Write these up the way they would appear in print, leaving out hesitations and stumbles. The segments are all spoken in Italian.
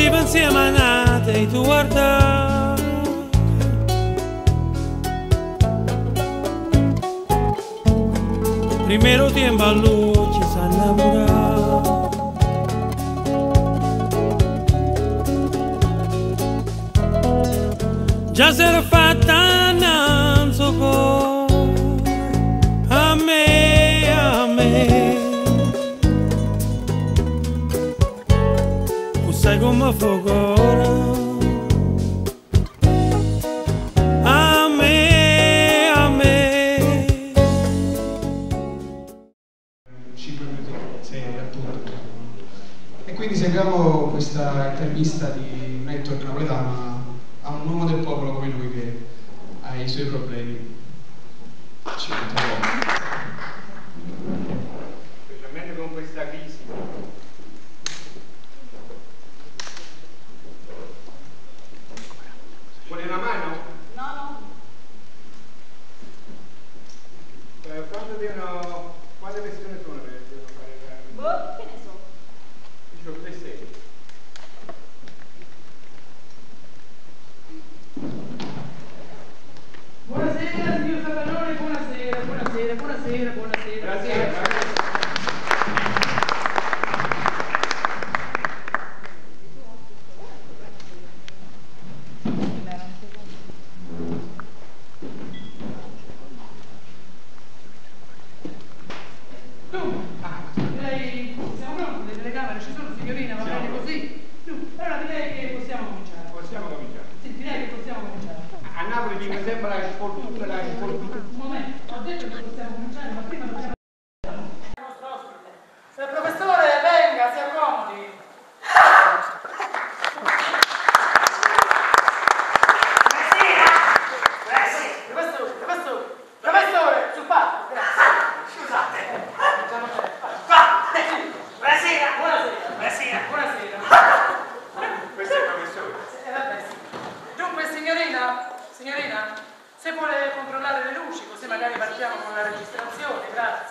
vivo insieme a Nate e tu guarda. Primero tiempo a lui ci sa innamorare. Già si era fatta un suo cuore a me, a me. Tu sai come fa ora a me, a me. 5 minuti, sì, appunto. E quindi seguiamo questa intervista di Network Napoletano a un uomo del popolo come lui che ha i suoi problemi. Ci specialmente con questa crisi. Vuole una mano? No, no. Quante persone sono che devono fare? Boh, che ne so. Io ho 3 segni. Buonasera signor Savallone, buonasera, buonasera, buonasera, buonasera. Buonasera. Direi, siamo pronti, le telecamere ci sono signorina, va bene così? Allora direi che possiamo cominciare. Possiamo cominciare. Sì, direi che possiamo cominciare. A Napoli mi sembra la sfortuna, la sfortuna. Un momento, ho detto che possiamo cominciare, ma prima dobbiamo... Il nostro ospite. Se il professore venga, si accomodi. Professore, sul palco, grazie. Scusate. Buonasera. Buonasera. Buonasera. Buonasera. Questo è il professore. Vabbè, sì. Dunque, signorina, se vuole controllare le luci, così magari partiamo con la registrazione, grazie.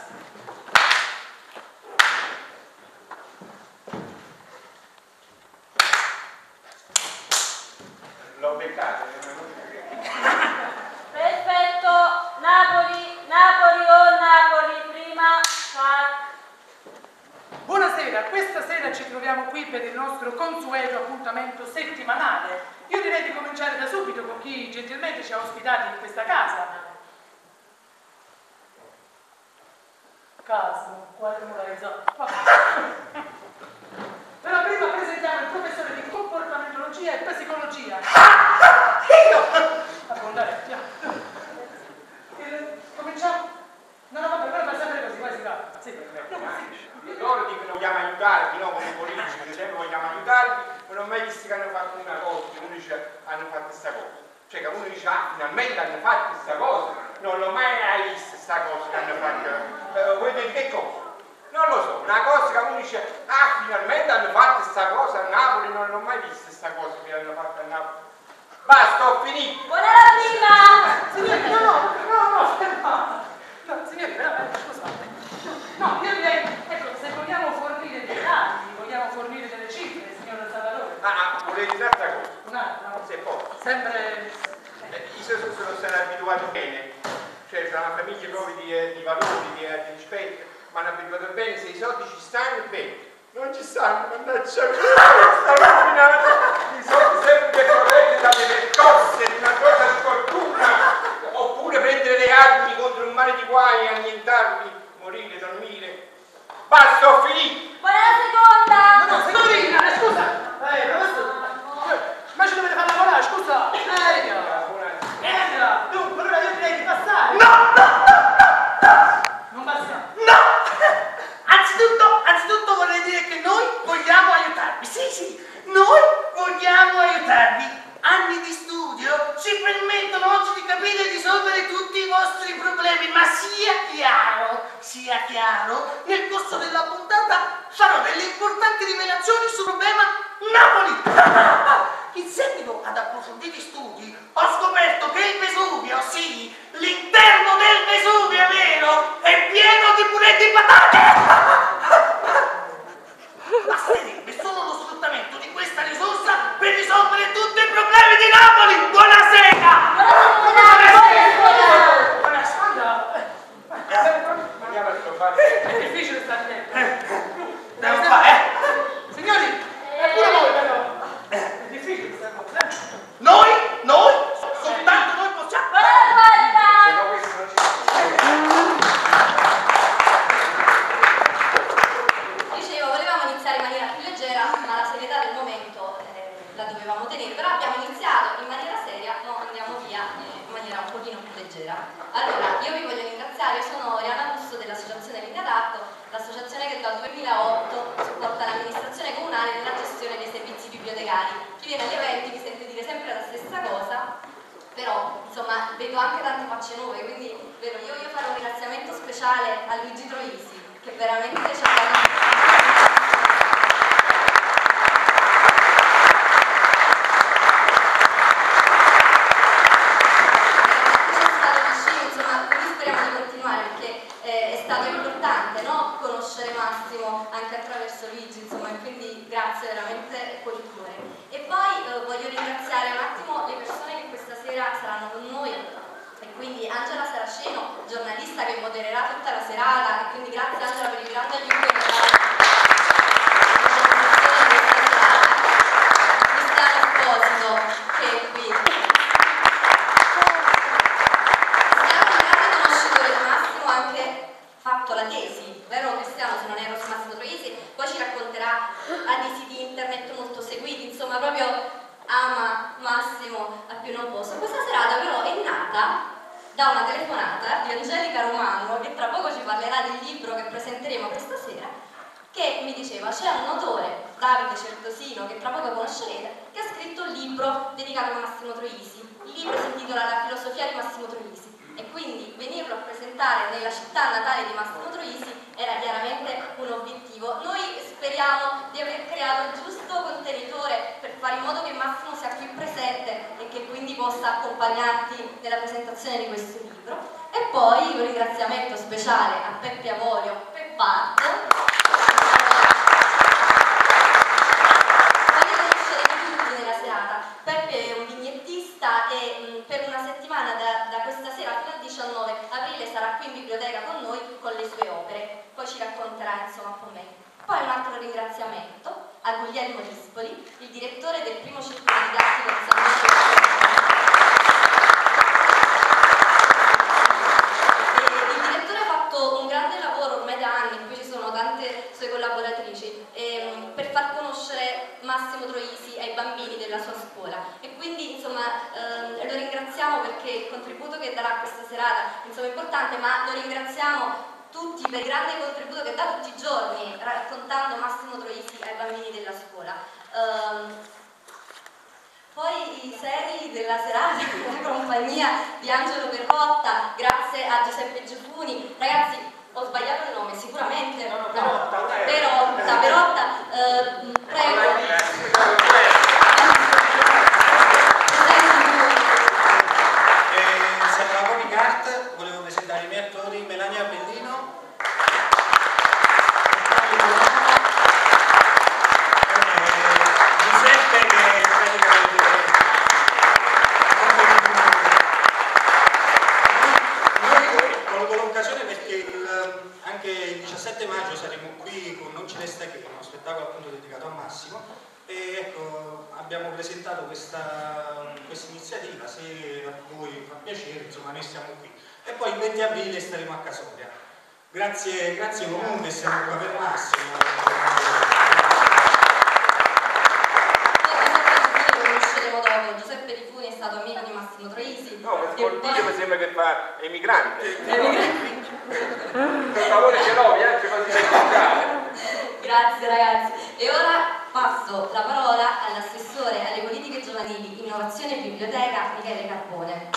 L'ho beccato. Perfetto, Napoli, Napoli o Napoli, prima, Buonasera, questa sera ci troviamo qui per il nostro consueto appuntamento settimanale. Io direi di cominciare da subito con chi gentilmente ci ha ospitati in questa casa. Caso, quale moralizzato. Però prima presentiamo il professore di comportamentologia e psicologia. Io! Abbondare, cominciamo? No, vabbè, però va sempre così, poi si va. Sì. Loro dicono vogliamo aiutarvi, no? Come politici, per esempio vogliamo aiutarvi, ma non ho mai visto che hanno fatto una cosa, che uno dice hanno fatto questa cosa. Cioè che uno dice finalmente hanno fatto questa cosa, non l'ho mai visto questa cosa che hanno fatto. Vuoi dire che cosa? Non lo so, una cosa che uno dice finalmente hanno fatto questa cosa a Napoli, non l'ho mai vista questa cosa che hanno fatto a Napoli. Basta, ho finito! buonasera prima! Signorina, no, signorina, scusate. No, io direi, ecco, se vogliamo fornire dei dati, vogliamo fornire delle cifre, signora Salvatore. Volete un'altra cosa? Un'altra? Se può. Sempre... Io sono stato abituato bene, cioè tra una famiglia proprio di valori, di rispetto, mi hanno abituato bene, se i soldi ci stanno bene. Non ci stanno, mannaggia, stanno rovinando i soldi sempre corretti dalle percosse, di una cosa di fortuna, oppure prendere le armi contro un mare di guai, annientarli, morire, dormire. Basta, ho finito! Buona seconda! No, signorina, scusa! Ma ci dovete far lavorare, scusa! Dunque, allora io direi di passare! Non basta! Anzitutto vorrei dire che noi vogliamo aiutarvi. Sì, noi vogliamo aiutarvi. Anni di studio ci permettono oggi di capire e risolvere tutti i vostri problemi, ma sia chiaro, nel corso della puntata farò delle importanti rivelazioni sul problema Napoli. In seguito ad approfonditi studi ho scoperto che il Vesuvio, sì, l'interno del Vesuvio, è vero, è pieno di purè di patate. Basterebbe solo lo sfruttamento di questa risorsa leggera. Allora, io vi voglio ringraziare, io sono Oriana Busso dell'Associazione Linea d'Atto, l'associazione che dal 2008 supporta l'amministrazione comunale nella gestione dei servizi bibliotecari. Chi viene agli eventi mi sente dire sempre la stessa cosa, però insomma vedo anche tante facce nuove, quindi io farò un ringraziamento speciale a Luigi Troisi, che veramente ci ha dato... è stato importante, no? Conoscere Massimo anche attraverso Luigi, insomma, e quindi grazie veramente col cuore. E poi voglio ringraziare un attimo le persone che questa sera saranno con noi, e quindi Angela Saraceno, giornalista che modererà tutta la serata, e quindi grazie Angela per il grande aiuto che mi ha Cristiano Esposito, che è qui. Anche fatto la tesi, vero Cristiano, se non ero su Massimo Troisi, poi ci racconterà a dei siti internet molto seguiti, insomma proprio ama Massimo a più non posso. Questa serata però è nata da una telefonata di Angelica Romano, che tra poco ci parlerà del libro che presenteremo questa sera, che mi diceva c'è un autore, Davide Certosino, che tra poco conoscerete, che ha scritto un libro dedicato a Massimo Troisi. Il libro si intitola La filosofia di Massimo Troisi. E quindi venirlo a presentare nella città natale di Massimo Troisi era chiaramente un obiettivo. Noi speriamo di aver creato il giusto contenitore per fare in modo che Massimo sia qui presente e che quindi possa accompagnarti nella presentazione di questo libro. E poi un ringraziamento speciale a Peppe Avorio, Pepparto. Peppe è un vignettista e per una settimana da questa sera fino al 19 aprile sarà qui in biblioteca con noi con le sue opere, poi ci racconterà insomma un po' meglio. Poi un altro ringraziamento a Guglielmo Rispoli, il direttore del primo circolo didattico di San Lucio. Il direttore ha fatto un grande lavoro ormai da anni, qui ci sono tante sue collaboratrici, per far conoscere Massimo Troisi ai bambini della sua scuola, e quindi insomma lo ringraziamo perché il contributo che darà questa serata insomma, è importante, ma lo ringraziamo tutti per il grande contributo che dà tutti i giorni raccontando Massimo Troisi ai bambini della scuola. Poi i seri della serata in compagnia di Angelo Perrotta, grazie a Giuseppe Giuffuni. Ragazzi, ho sbagliato il nome, sicuramente. Perotta, prego. Sono la Conicart, volevo presentare i miei attori, Melania Bellino, Giuseppe, che praticamente colgo l'occasione perché anche il 17 maggio saremo qui con Non ci resta che, uno spettacolo appunto dedicato a Massimo, e ecco, abbiamo presentato questa iniziativa, se a voi fa piacere, insomma noi siamo qui. E poi il 20 aprile staremo a Casoria. Grazie comunque, siamo qua per Massimo. Giuseppe Rifuni è stato amico di Massimo Troisi. No, col video mi sembra che fa emigrante. Per favore ce l'ho, ci fa dimenticare. Grazie ragazzi. E ora passo la parola all'assessore alle politiche giovanili, innovazione e biblioteca, Michele Carbone.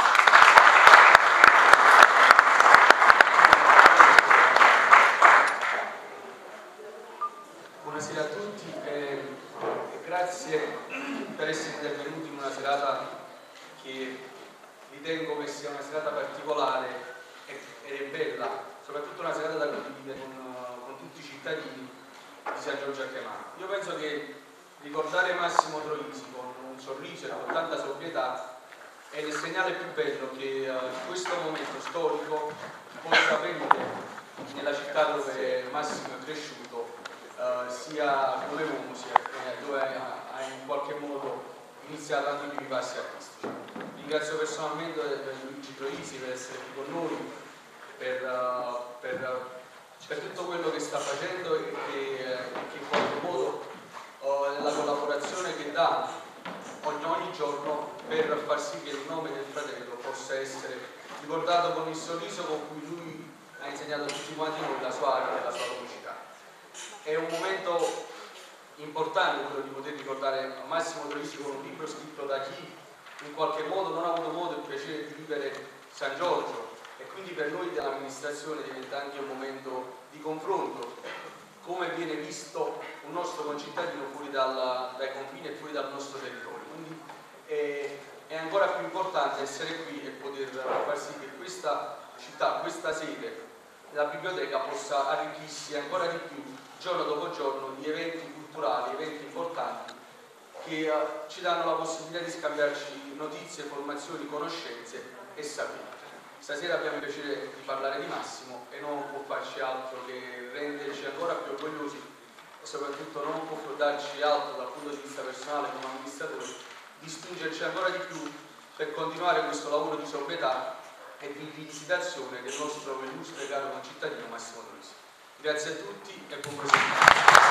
Buonasera a tutti e grazie per essere intervenuti in una serata che ritengo che sia una serata particolare ed è bella, soprattutto una serata da condividere con tutti i cittadini di San Giorgio a Chiamano. Io penso che ricordare Massimo Troisi con un sorriso e con tanta sobrietà è il segnale più bello che in questo momento storico possa avvenire nella città dove Massimo è cresciuto, sia come uomo sia dove ha in qualche modo iniziato anche i primi passi artistici. Ringrazio personalmente Luigi Troisi per essere qui con noi, per tutto quello che sta facendo e che in qualche modo la collaborazione che dà ogni giorno per far sì che il nome del fratello possa possa essere ricordato con il sorriso con cui lui ha insegnato a tutti quanti noi la sua arte e la sua comicità. È un momento importante quello di poter ricordare Massimo Troisi con un libro scritto da chi in qualche modo non ha avuto modo e piacere di vivere San Giorgio, e quindi per noi dell'amministrazione diventa anche un momento di confronto, come viene visto un nostro concittadino fuori dai confini e fuori dal nostro territorio. Quindi è ancora più importante essere qui e poter far sì che questa città, questa sede, la biblioteca possa arricchirsi ancora di più giorno dopo giorno di eventi culturali, eventi importanti che ci danno la possibilità di scambiarci notizie, informazioni, conoscenze e saperi. Stasera abbiamo il piacere di parlare di Massimo e non può farci altro che renderci ancora più orgogliosi e soprattutto non può darci altro dal punto di vista personale come amministratore di spingerci ancora di più per continuare questo lavoro di sobrietà e di rivisitazione del nostro illustre e caro concittadino Massimo Troisi. Grazie a tutti e buon proseguimento.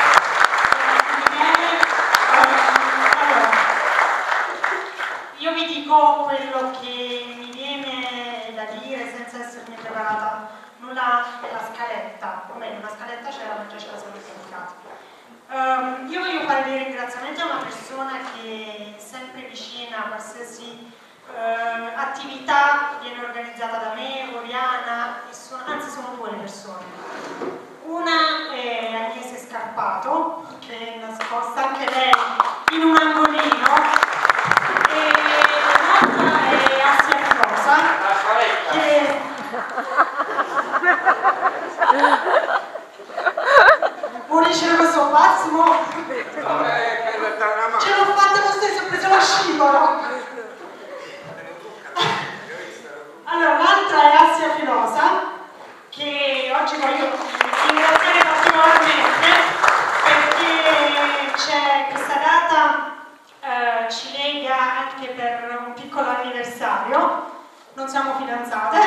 Io vi dico quello che mi viene da dire senza essermi preparata nulla nella scaletta, o meglio, una scaletta c'era ma già ce la siamo dimenticata. Io voglio fare dei ringraziamenti a una persona che è sempre vicina a qualsiasi attività viene organizzata da me, Oriana, anzi sono due le persone. Una è Agnese Scarpato, che è nascosta anche lei in un angolino, e l'altra è Assia Filosa, che vuoi dicere questo Massimo? Ce l'ho fatta lo stesso, ho preso la scivola. Allora, l'altra è Assia Filosa, che oggi voglio ringraziare particolarmente perché c'è questa data, ci lega anche per un piccolo anniversario. Non siamo fidanzate,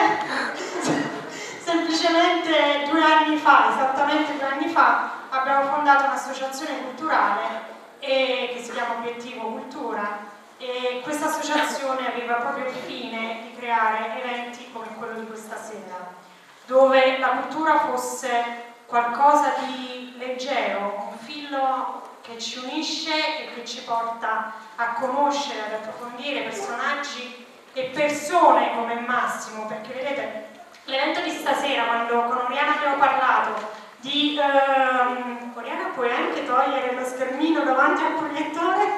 semplicemente 2 anni fa, esattamente 2 anni fa, abbiamo fondato un'associazione culturale che si chiama Obiettivo Cultura, e questa associazione aveva proprio il fine di creare eventi come quello di questa sera, dove la cultura fosse qualcosa di leggero, un filo che ci unisce e che ci porta a conoscere, ad approfondire personaggi e persone come Massimo, perché vedete, l'evento di stasera, quando con Oriana abbiamo parlato di... Oriana, puoi anche togliere lo schermino davanti al proiettore?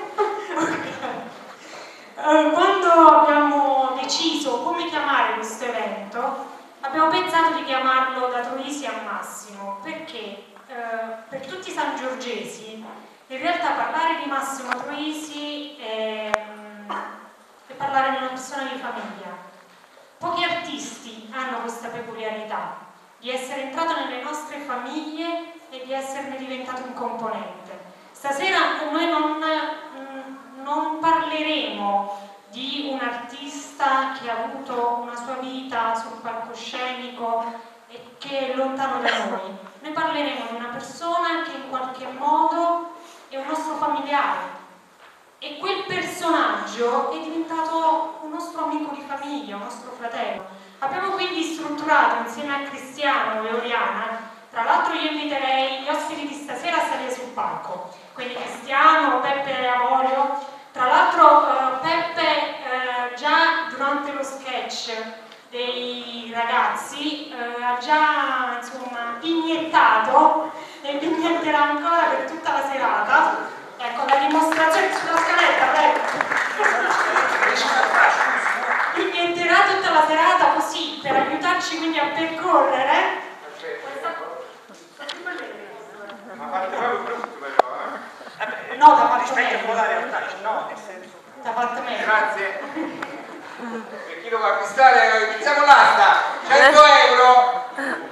Quando abbiamo deciso come chiamare questo evento, abbiamo pensato di chiamarlo Da Troisi a Massimo, perché per tutti i sangiorgesi in realtà parlare di Massimo Troisi è parlare di una persona di famiglia. Pochi artisti hanno questa peculiarità di essere entrato nelle nostre famiglie e di esserne diventato un componente. Stasera noi non parleremo di un artista che ha avuto una sua vita sul palcoscenico e che è lontano da noi. Noi parleremo di una persona che in qualche modo è un nostro familiare, e quel personaggio è diventato un nostro amico di famiglia, un nostro fratello. Abbiamo quindi strutturato insieme a Cristiano e Oriana, tra l'altro io inviterei gli ospiti di stasera a salire sul palco, quindi Cristiano, Peppe e Avorio. Tra l'altro Peppe già durante lo sketch dei ragazzi ha già insomma vignettato e vignetterà ancora per tutta la serata. Ecco la dimostrazione sulla scaletta, prego. Vignetterà tutta la serata così per aiutarci quindi a percorrere. Ma parte proprio brutto però, No, da parte rispetto un po' la meglio. realtà, no, nel senso. Da parte meglio. Grazie. Per chi lo vuole acquistare, iniziamo l'asta. 100 euro.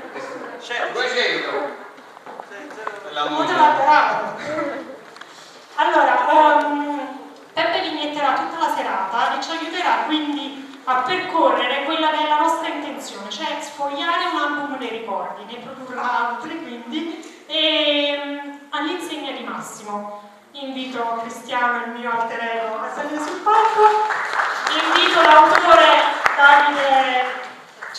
200. Molto elaborato. Allora, Peppe vignetterà tutta la serata e ci aiuterà quindi a percorrere quella che è la nostra intenzione, cioè sfogliare un album dei ricordi, ne produrrà altri quindi, e all'insegna di Massimo. Invito Cristiano, il mio alter ego, a salire sul palco, invito l'autore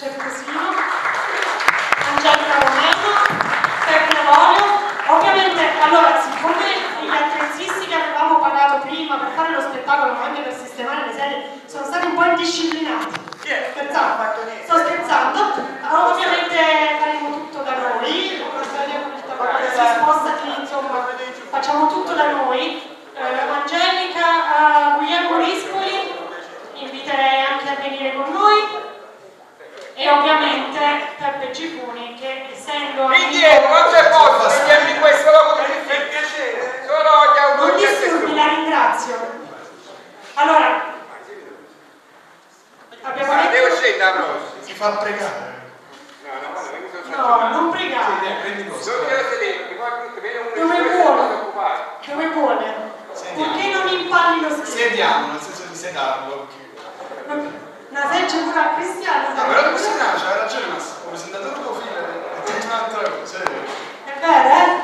Certosino, Angelica Romano, Peppe Volio. Ovviamente, allora, siccome gli attrezzisti che avevamo pagato prima per fare lo spettacolo, ma anche per sistemare le sedie, sono stati un po' indisciplinati. Sto scherzando. Ovviamente faremo tutto da noi, si spostati, insomma, facciamo tutto da noi. Angelica, Guglielmo Rispoli, inviterei anche a venire con noi. E ovviamente Peppe Cifuni, che essendo indietro, non c'è posto, vediamo in questo logo per piacere. Non disturbi, la ringrazio. Allora, abbiamo detto... Devo scendere la prossima. Si fa pregare. No, non pregare. Dove vuole? Perché non impalli lo schermo? Sediamo, nel senso di sedarlo. Una sedia pure a Cristiano. No, però questo no, c'aveva ragione Massimo, come sentatore tuo figlio è tutta un'altra cosa. È vero, eh?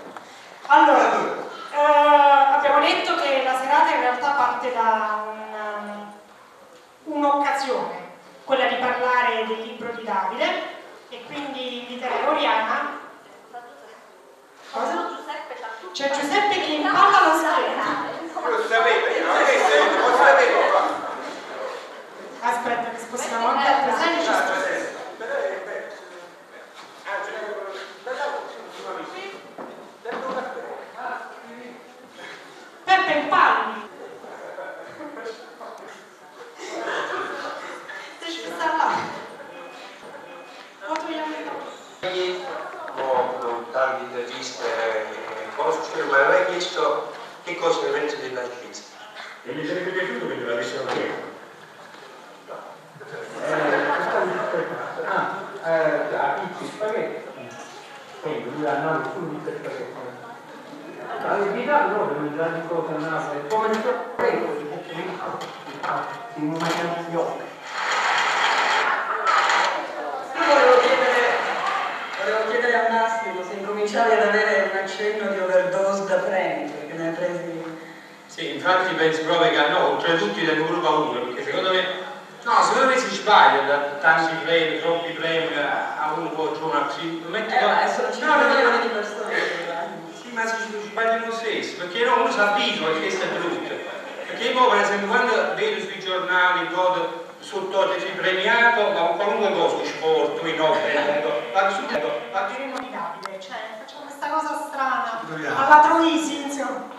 Allora, abbiamo detto che la serata in realtà parte da un'occasione, quella di parlare del libro di Davide, e quindi inviterei Oriana. Cosa? C'è Giuseppe che impalla lo schermo. Lo sapevo, io non lo sapevo. Aspetta, che spostiamo anche al presente. Peppe impalli. Ci sta là. Lo togliamo in Ho tante interviste, conosco, ma non hai chiesto che cosa ne pensi della Svizzera. E mi sarebbe piaciuto che me l'avessero chiesto. La pizza spaghetti. Quindi lui ha nato subito il spaghetti. La verità no, per mangiare di cose a Napoli. Come il prego, si mangiano gli occhi. Volevo chiedere a Massimo se incominciavi ad avere un accenno di overdose da premi, perché ne hai presi. Sì, infatti penso proprio che no, oltretutto ne avevo paura, perché secondo me si sbaglia da tanti premi, troppi premi a uno può giocare così. Sono 5 milioni di persone. Sì, ma si sbaglia lo stesso, perché no, uno si abitua e questo è brutto. Perché io per esempio quando vedo sui giornali sottotitoli premiato, ma qualunque cosa, sport, i Nobel, parleremo di Davide, cioè facciamo questa cosa strana, alla Troisi, insomma.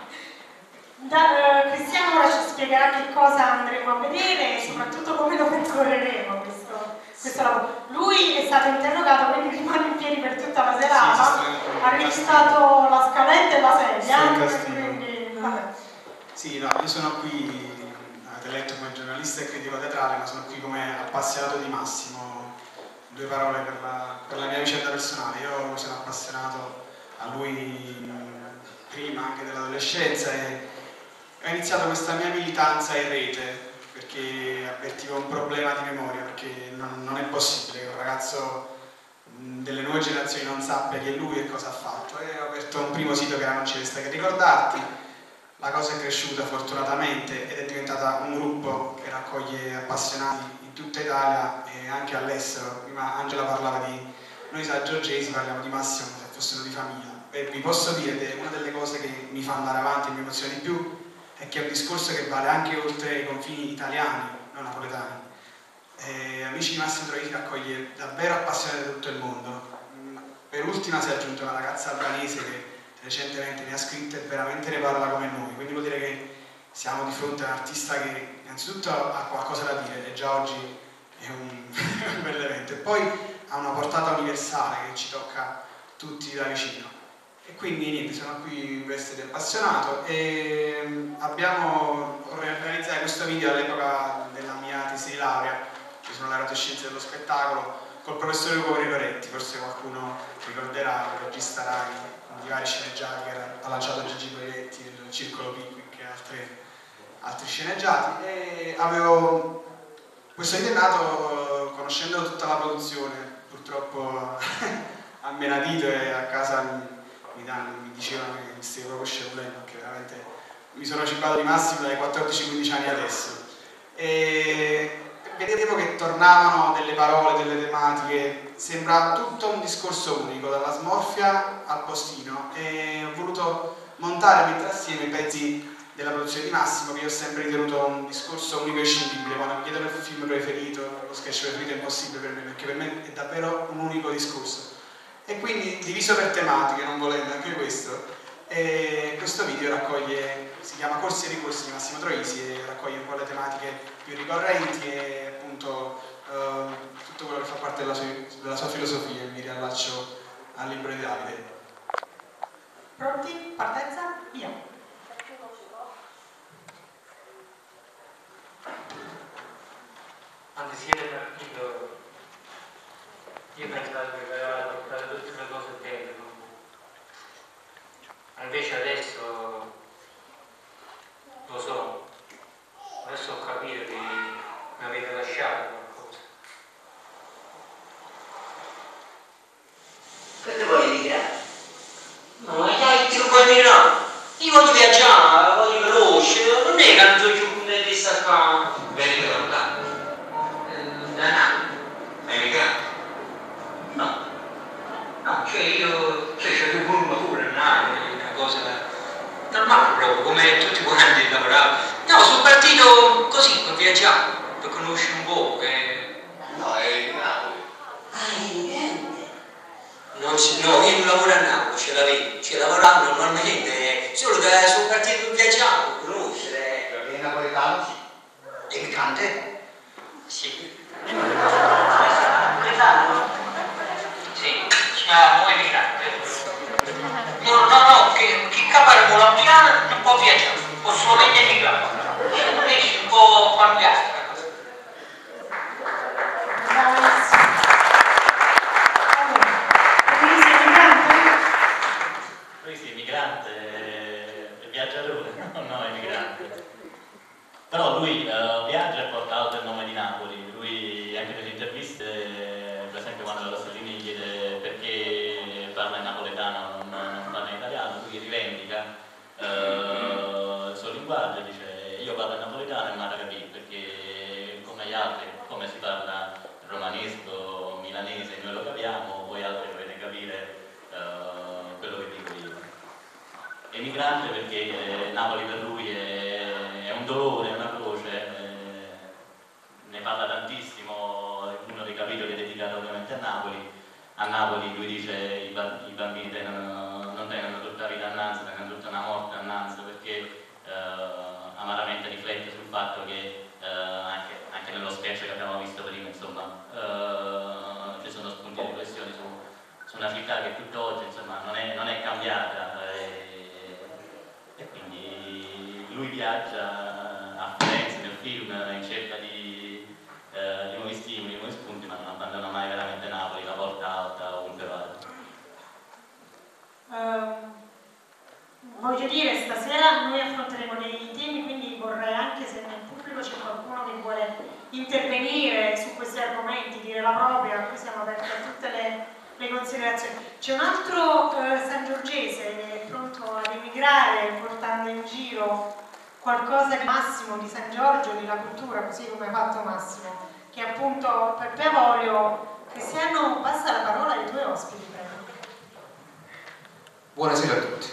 Cristiano ora ci spiegherà che cosa andremo a vedere e soprattutto come lo percorreremo questo lavoro. Lui è stato interrogato, quindi rimane in piedi per tutta la serata, ha recitato la scaletta e la sedia, quindi vabbè. Sì, no, io sono qui, avete letto come giornalista e critico teatrale, ma sono qui come appassionato di Massimo. Due parole per la mia vicenda personale. Io mi sono appassionato a lui prima anche dell'adolescenza e ho iniziato questa mia militanza in rete perché avvertivo un problema di memoria, perché non è possibile che un ragazzo delle nuove generazioni non sappia chi è lui e cosa ha fatto, e ho aperto un primo sito che era Non ci resta che ricordarti. La cosa è cresciuta fortunatamente ed è diventata un gruppo che raccoglie appassionati in tutta Italia e anche all'estero. Prima Angela parlava di noi saggiorgesi, parliamo di Massimo come se fossero di famiglia, e vi posso dire che una delle cose che mi fa andare avanti e mi emoziona di più è che è un discorso che vale anche oltre i confini italiani, non napoletani. Amici di Massimo Troisi raccoglie davvero appassionati da tutto il mondo. Per ultima si è aggiunta una ragazza albanese che recentemente mi ha scritto e veramente ne parla come noi, quindi vuol dire che siamo di fronte a un artista che innanzitutto ha qualcosa da dire e già oggi è un bel evento, e poi ha una portata universale che ci tocca tutti da vicino. E quindi niente, sono qui in veste di appassionato e abbiamo realizzato questo video all'epoca della mia tesi di laurea, ci sono laureato in scienze dello spettacolo, col professore Ugo Rigoretti, forse qualcuno ricorderà, il regista Rai di vari sceneggiati che ha lanciato Gigi Coletti nel Circolo Pickwick e altri sceneggiati, e avevo questo video è nato conoscendo tutta la produzione, purtroppo a Menadito e a casa mi dicevano che mi stavo proprio scevolendo, perché veramente mi sono cibato di Massimo dai 14-15 anni adesso. E vedevo che tornavano delle parole, delle tematiche, sembra tutto un discorso unico, dalla smorfia al postino, e ho voluto montare e mettere assieme i pezzi della produzione di Massimo, che io ho sempre ritenuto un discorso unico e inscindibile. Quando mi chiedono il film preferito, lo sketch preferito, è impossibile per me, perché per me è davvero un unico discorso. E quindi diviso per tematiche, non volendo anche questo, e questo video raccoglie, si chiama Corsi e ricorsi di Massimo Troisi, e raccoglie un po' le tematiche più ricorrenti e appunto tutto quello che fa parte della sua filosofia, e mi riallaccio al libro di Davide. Pronti? Partenza? Via! Quando siete partito, io pensavo che aveva portato tutte le cose dentro. Invece adesso lo so, adesso ho capito che mi avete lasciato qualcosa. Che ti voglio dire? No, ma dai, ti no. Io voglio viaggiare, voglio conoscere, non è che non so più come di sta qua. Vieni da lontano. Da Napoli. Emigrato? No. No, cioè io, c'è più curva pure, Napoli, una cosa normale proprio, come tutti quanti lavoravano. No, sono partito così, per viaggiare, per conoscere un po'. No, è in Napoli. Niente. No, io non lavoro a Napoli, ce l'avevo, ci lavoravo normalmente, solo che sono partito per viaggiare, per conoscere. Perché in napoletano sì. Emigrante? Sì. Napoletano? Sì, si chiama emigrante. No, che capare con la piana non può viaggiare, può solamente emigrare. Invece un po' cambiare. Lui sì, emigrante, viaggiatore, no, emigrante. Però lui viaggia e porta alto il nome di Napoli. Lui anche nelle interviste, per esempio quando la Rossellini chiede perché parla in napoletano, non parla in italiano, lui rivendica il suo linguaggio e dice io parlo in napoletano e non capire, perché come gli altri, come si parla romanesco, milanese, noi lo capiamo, voi altri dovete capire quello che dico io. Emigrante perché Napoli per lui è un dolore, è una croce, ne parla tantissimo, uno dei capitoli è dedicato ovviamente a Napoli. A Napoli lui dice i bambini non tengono tutta la vita annanzi, tengono tutta una morte annanzi, perché amaramente riflette sul fatto che anche nello sketch che abbiamo visto prima, insomma, ci sono spunti di riflessione su una città che tutt'oggi insomma non è cambiata, e quindi lui viaggia a Firenze nel film in cerca di nuovi stimoli, nuovi spunti, ma non abbandona mai veramente Napoli, la porta alta ovunque vada. Voglio dire, stasera noi affronteremo dei temi, quindi vorrei anche se nel pubblico c'è qualcuno che vuole intervenire su questi argomenti, dire la propria, qui siamo aperti a tutte le considerazioni. C'è un altro sangiorgese che è pronto ad emigrare portando in giro qualcosa di Massimo, di San Giorgio, della cultura, così come ha fatto Massimo, che è appunto Peppe Avorio. Cristiano, passa la parola ai tuoi ospiti, prego. Buonasera a tutti.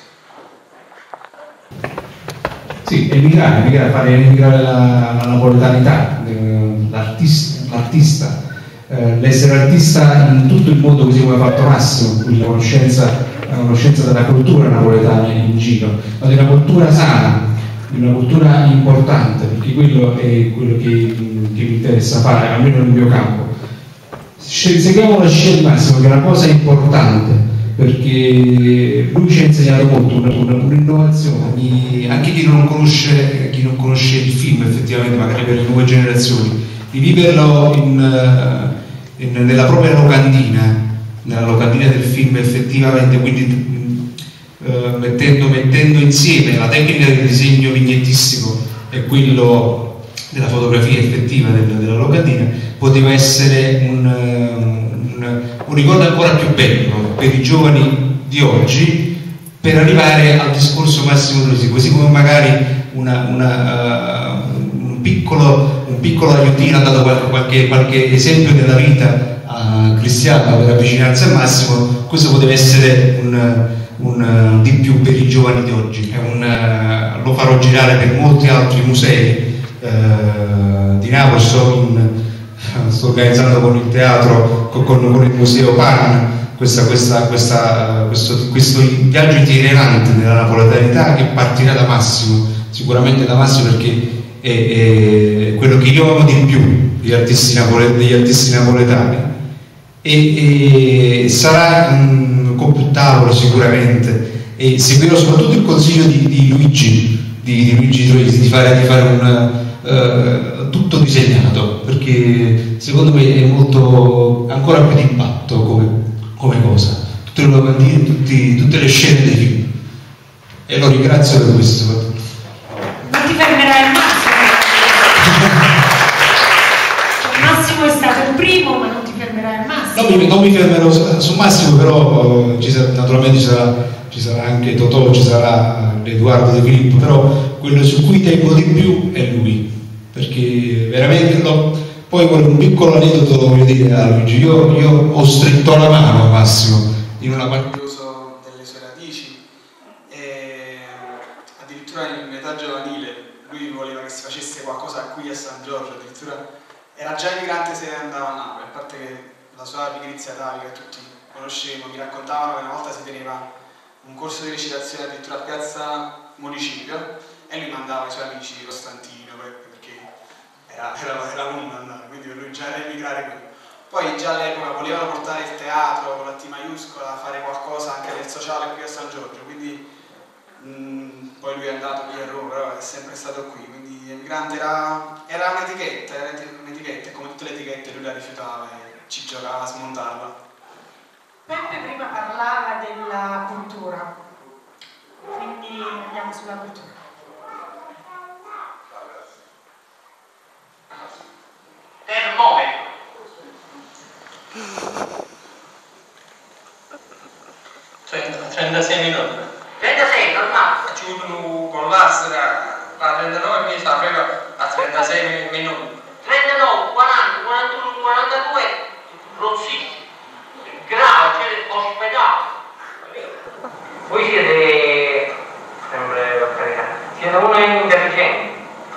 Sì, emigrare, fare emigrare la napoletanità, l'artista, l'essere artista in tutto il mondo, così come ha fatto Massimo, quindi la conoscenza della cultura napoletana in giro, ma di una cultura sana, di una cultura importante, perché quello è quello che mi interessa fare, almeno nel mio campo. Seguiamo la scia di Massimo, che è una cosa importante, perché lui ci ha insegnato molto, un'innovazione, anche chi non conosce il film effettivamente, magari per le nuove generazioni, di viverlo nella propria locandina, nella locandina del film effettivamente, quindi mettendo insieme la tecnica del disegno vignettistico e quello della fotografia effettiva della locandina, poteva essere un ricordo ancora più bello per i giovani di oggi, per arrivare al discorso Massimo Troisi, così come magari un un piccolo aiutino, ha dato qualche esempio della vita a Cristiano per avvicinarsi al Massimo, questo poteva essere un di più per i giovani di oggi. Lo farò girare per molti altri musei di Napoli. Sto organizzando con il teatro, con il museo PAN, questo viaggio itinerante della napoletanità, che partirà da Massimo, sicuramente da Massimo, perché è quello che io amo di più degli artisti napoletani, e sarà con più tavolo sicuramente, e seguirò soprattutto il consiglio di Luigi Troisi di fare tutto disegnato, perché secondo me è molto, ancora più di impatto come cosa, tutte le scene dei film, e lo ringrazio per questo. Non ti fermerai al Massimo è stato il primo, ma non ti fermerai al Massimo. Non mi fermerò su Massimo, però naturalmente ci sarà anche Totò, ci sarà Edoardo De Filippo, però quello su cui tengo di più è lui, perché veramente poi un piccolo aneddoto lo voglio dire a Luigi. Io ho stretto la mano a Massimo in una parte delle sue radici, e addirittura in età giovanile lui voleva che si facesse qualcosa qui a San Giorgio, addirittura era già emigrante se andava a Napoli, a parte che la sua pigrizia atavica tutti conoscevamo, mi raccontavano che una volta si teneva un corso di recitazione addirittura a Piazza Municipio, e lui mandava i suoi amici di Costantino, perché era uno andare, quindi per lui già era emigrare qui. Poi già all'epoca volevano portare il teatro con la T maiuscola, fare qualcosa anche del sociale qui a San Giorgio, quindi poi lui è andato qui a Roma, però è sempre stato qui, quindi emigrante era un'etichetta, e come tutte le etichette lui la rifiutava e ci giocava a smontarla. Peppe prima parlava della cultura, quindi andiamo sulla cultura. Termometro. 36 minuti. 36, normale. Facciamo con l'asta a 39 mi sta proprio a 36 minuti. 39, 40, 41, 42, rozzissimo. Grave, cioè ospedale. Voi siete sempre per carità, siete uno intelligente.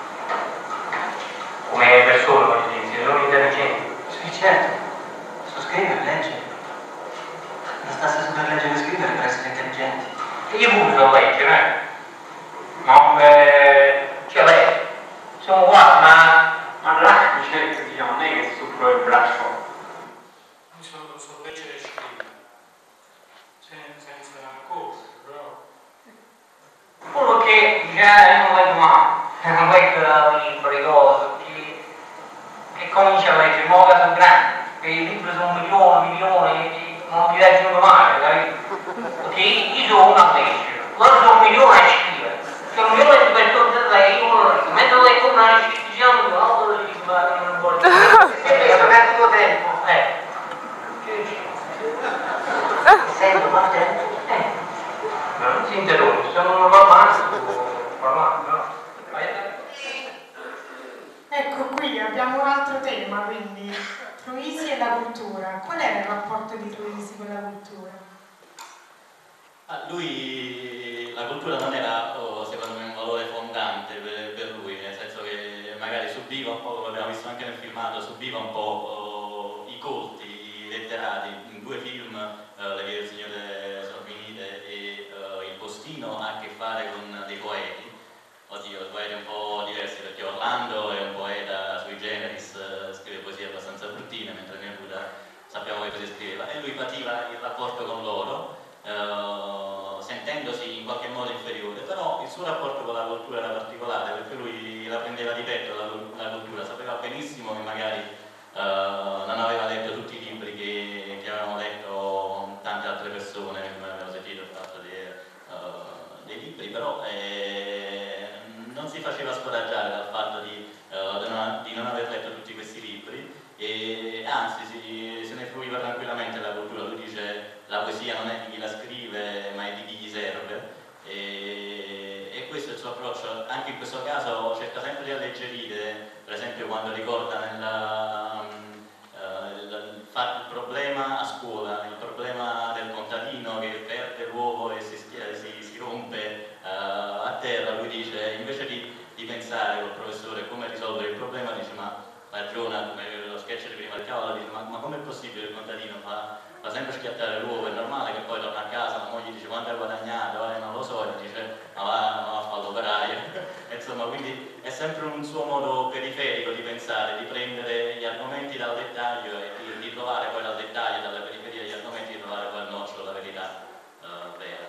Come persone, voglio dire, siete uno intelligente. Sì, certo. So scrivere e leggere. Bastasse saper leggere e scrivere per essere intelligenti. Io pure so leggere, no? Cioè lei, sono uguali, ma là certo, diciamo, non è che soffro il braccio. So leggere e scrivere. Senza cosa, però. Quello che già non leggo mai, non leggo libri, cose, che comincia a leggere, ma sono grandi, che i libri sono milioni, non li leggono mai, capito? Perché io sono uno a leggere, loro sono milioni a scrivere. Cioè un milione di persone da lei, io non lo leggo, mentre lei compra una istituzione, non lo leggo, ma non vuole. Per perdo tempo, Sento, ma tempo? Non si interrompe, se non va male, parlando, no? Ecco, qui abbiamo un altro tema, quindi Troisi e la cultura. Qual era il rapporto di Troisi con la cultura? La cultura non era, secondo me, un valore fondante per lui, nel senso che magari subiva un po', come abbiamo visto anche nel filmato, subiva un po' i colti, i letterati. In 2 film, Le vie del signore Sorminite e Il postino, ha a che fare con dei poeti. Oddio, poeti un po' diversi, perché Orlando è un poeta sui generis, scrive poesie abbastanza bruttine, mentre Neruda sappiamo che così scriveva, e lui pativa il rapporto con loro, sentendosi in qualche modo inferiore, però il suo rapporto con la cultura era particolare, perché lui la prendeva di petto la cultura, sapeva benissimo che magari non aveva letto tutti i libri che avevano letto tante altre persone, come abbiamo sentito il fatto dei libri, però non si faceva scoraggiare dal fatto di non aver letto tutti questi libri, e anzi se ne fruiva tranquillamente la cultura. Lui dice: la poesia non è di chi la scrive, ma è di chi gli serve, e questo è il suo approccio. Anche in questo caso cerca sempre di alleggerire quando ricorda il problema a scuola, il problema del contadino che perde l'uovo e si rompe a terra, lui dice, invece di pensare col professore come risolvere il problema, dice ma ragiona, come lo sketch di prima del cavolo, dice ma com'è possibile il contadino fa sempre schiattare l'uovo, è normale che poi torna a casa, la moglie dice quanto hai guadagnato, non lo so, e dice ma va a fare l'operaio. Insomma, quindi è sempre un suo modo periferico di pensare, di prendere gli argomenti dal dettaglio e di trovare poi dal dettaglio, dalla periferia degli argomenti, di trovare poi il nocciolo, la verità vera.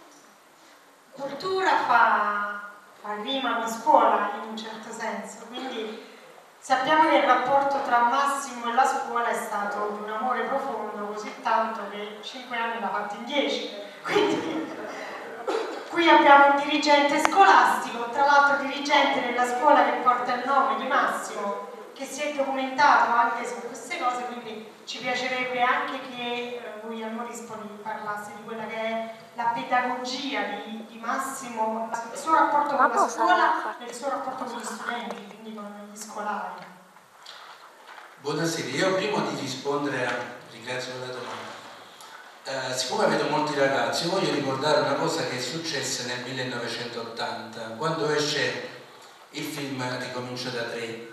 Cultura fa rima con scuola in un certo senso, quindi sappiamo che il rapporto tra Massimo e la scuola è stato di un amore profondo, così tanto che 5 anni l'ha fatto in 10. Quindi qui abbiamo un dirigente scolastico, tra l'altro dirigente della scuola che porta il nome di Massimo, che si è documentato anche su queste cose, quindi ci piacerebbe anche che lui al Morispoli parlasse di quella che è la pedagogia di Massimo, il suo rapporto con la scuola e il suo rapporto con gli studenti, quindi con gli scolari. Buonasera, io prima di rispondere ringrazio per la domanda. Siccome vedo molti ragazzi, voglio ricordare una cosa che è successa nel 1980, quando esce il film Ricomincia da 3.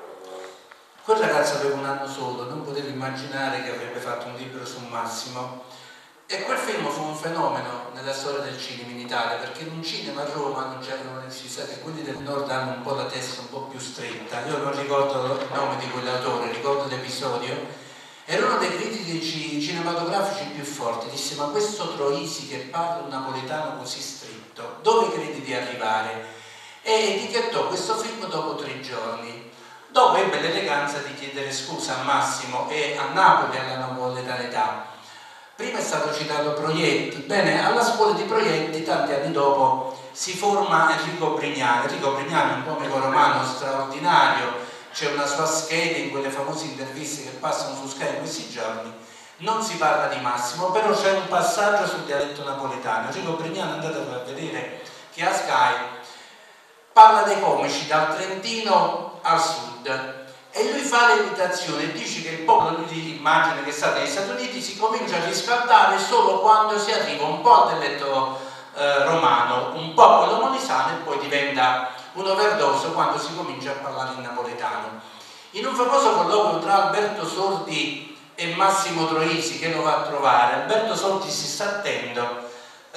Quel ragazzo aveva un anno solo, non poteva immaginare che avrebbe fatto un libro su Massimo, e quel film fu un fenomeno nella storia del cinema in Italia, perché in un cinema a Roma non c'erano necessità, che quelli del nord hanno un po' la testa un po' più stretta. Io non ricordo il nome di quell'autore, ricordo l'episodio. Era uno dei critici cinematografici più forti, disse ma questo Troisi che parla un napoletano così stretto, dove credi di arrivare? E etichettò questo film dopo 3 giorni. Dopo ebbe l'eleganza di chiedere scusa a Massimo e a Napoli e alla napoletanità. Prima è stato citato Proietti. Bene, alla scuola di Proietti, tanti anni dopo, si forma Enrico Brignano. Enrico Brignano è un comico romano straordinario, c'è una sua scheda in quelle famose interviste che passano su Sky in questi giorni. Non si parla di Massimo, però c'è un passaggio sul dialetto napoletano. Enrico Brignano, andatelo a vedere, che a Sky parla dei comici dal Trentino al sud. E lui fa l'imitazione e dice che il popolo, lui immagina che sta negli Stati Uniti, si comincia a riscaldare solo quando si arriva un po' al dialetto romano, un po' a quello molisano, e poi diventa un overdose quando si comincia a parlare in napoletano. In un famoso colloquio tra Alberto Sordi e Massimo Troisi, che lo va a trovare, Alberto Sordi si sta attento,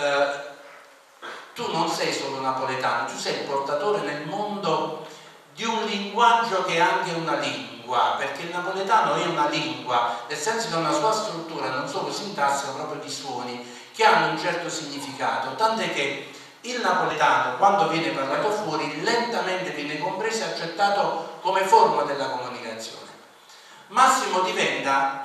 tu non sei solo napoletano, tu sei il portatore nel mondo di un linguaggio che è anche una lingua, perché il napoletano è una lingua, nel senso che ha una sua struttura non solo sintassica, proprio di suoni che hanno un certo significato, tant'è che il napoletano, quando viene parlato fuori, lentamente viene compreso e accettato come forma della comunicazione. Massimo diventa